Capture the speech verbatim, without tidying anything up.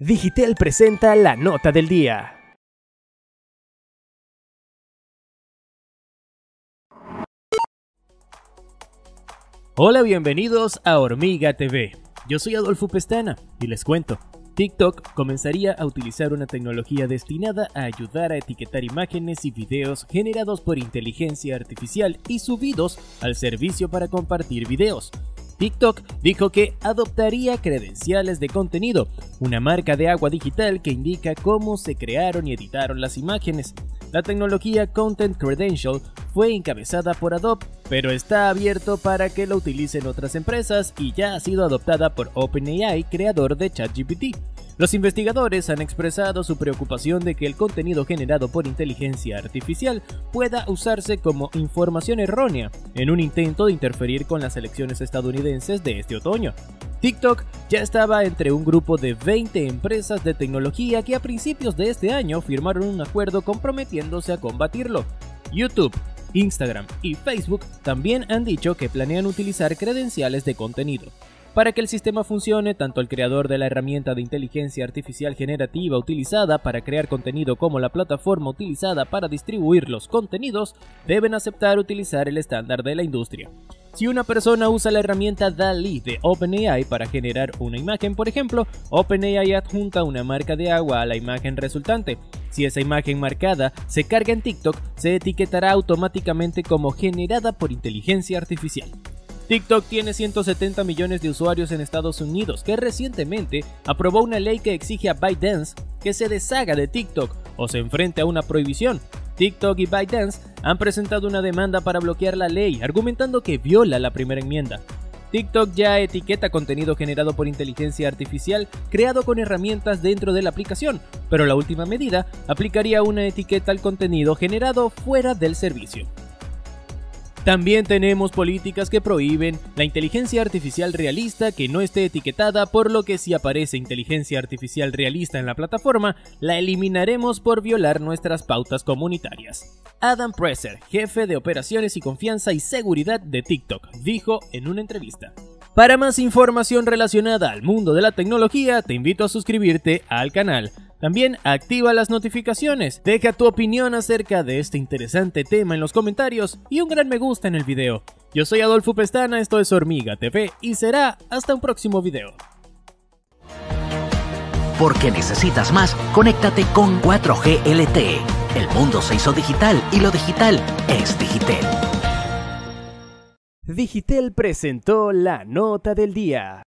Digitel presenta la nota del día. Hola, bienvenidos a Hormiga T V. Yo soy Adolfo Pestana y les cuento. TikTok comenzaría a utilizar una tecnología destinada a ayudar a etiquetar imágenes y videos generados por inteligencia artificial y subidos al servicio para compartir videos. TikTok dijo que adoptaría credenciales de contenido, una marca de agua digital que indica cómo se crearon y editaron las imágenes. La tecnología Content Credential fue encabezada por Adobe, pero está abierto para que lo utilicen otras empresas y ya ha sido adoptada por OpenAI, creador de ChatGPT. Los investigadores han expresado su preocupación de que el contenido generado por inteligencia artificial pueda usarse como información errónea en un intento de interferir con las elecciones estadounidenses de este otoño. TikTok ya estaba entre un grupo de veinte empresas de tecnología que a principios de este año firmaron un acuerdo comprometiéndose a combatirlo. YouTube, Instagram y Facebook también han dicho que planean utilizar credenciales de contenido. Para que el sistema funcione, tanto el creador de la herramienta de inteligencia artificial generativa utilizada para crear contenido como la plataforma utilizada para distribuir los contenidos deben aceptar utilizar el estándar de la industria. Si una persona usa la herramienta DALL-E de OpenAI para generar una imagen, por ejemplo, OpenAI adjunta una marca de agua a la imagen resultante. Si esa imagen marcada se carga en TikTok, se etiquetará automáticamente como generada por inteligencia artificial. TikTok tiene ciento setenta millones de usuarios en Estados Unidos, que recientemente aprobó una ley que exige a ByteDance que se deshaga de TikTok o se enfrente a una prohibición. TikTok y ByteDance han presentado una demanda para bloquear la ley, argumentando que viola la primera enmienda. TikTok ya etiqueta contenido generado por inteligencia artificial creado con herramientas dentro de la aplicación, pero la última medida aplicaría una etiqueta al contenido generado fuera del servicio. También tenemos políticas que prohíben la inteligencia artificial realista que no esté etiquetada, por lo que si aparece inteligencia artificial realista en la plataforma, la eliminaremos por violar nuestras pautas comunitarias. Adam Presser, jefe de operaciones y confianza y seguridad de TikTok, dijo en una entrevista: para más información relacionada al mundo de la tecnología, te invito a suscribirte al canal. También activa las notificaciones, deja tu opinión acerca de este interesante tema en los comentarios y un gran me gusta en el video. Yo soy Adolfo Pestana, esto es Hormiga T V y será hasta un próximo video. Porque necesitas más, conéctate con cuatro G L T E. El mundo se hizo digital y lo digital es Digitel. Digitel presentó la nota del día.